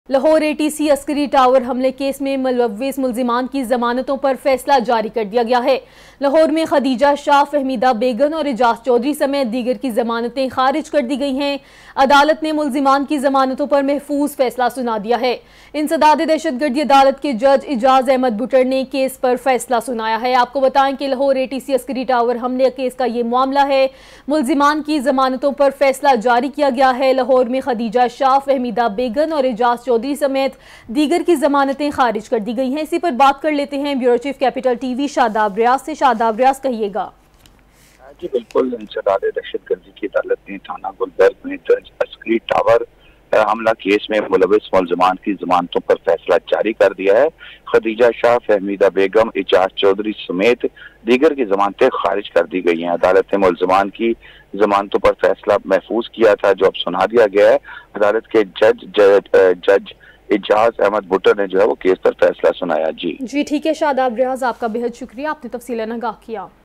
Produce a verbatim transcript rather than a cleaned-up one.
Lahore ATC Askari tower हमले case में मुलव्विस मुल्जिमान की जमानतों पर फैसला जारी कर दिया गया है। लाहौर में खदीजा शाह, फहमीदा बेगम और एजाज चौधरी समेत दीगर की जमानतें खारिज कर दी गई हैं। अदालत ने मुल्जिमान की जमानतों पर महफूज फैसला सुना दिया है। इंसदाद दहशतगर्दी अदालत के जज एजाज अहमद बुटर ने केस पर फैसला सुनाया है। आपको बताएं कि लाहौर एटीसी अस्करी टावर हमले केस का ये मामला है। मुल्जिमान की जमानतों पर फैसला जारी किया गया है। लाहौर में खदीजा शाह, फहमीदा बेगम और एजाज चौधरी समेत दीगर की जमानतें खारिज कर दी गई हैं। इसी पर बात कर लेते हैं bureau chief Capital TV Shadab Riaz से। शादाब रियाज, कहिएगा। जी बिल्कुल, इंसदाद दहशतगर्दी की अदालत ने थाना गुलबर्ग में दर्ज अस्करी टावर हमला केस में मुलव्विस मुल्जिमान की जमानतों पर फैसला जारी कर दिया है। खदीजा शाह, फहमीदा बेगम, एजाज चौधरी समेत दीगर की जमानतें खारिज कर दी गई हैं। अदालत ने मुल्जिमान की जमानतों पर फैसला महफूज किया था, जो अब सुना दिया गया है। अदालत के जज जज, जज एजाज अहमद बुटर ने जो है वो केस पर फैसला सुनाया। जी जी ठीक है शादाब रियाज, आपका बेहद शुक्रिया, आपने तफसीलन आगाह किया।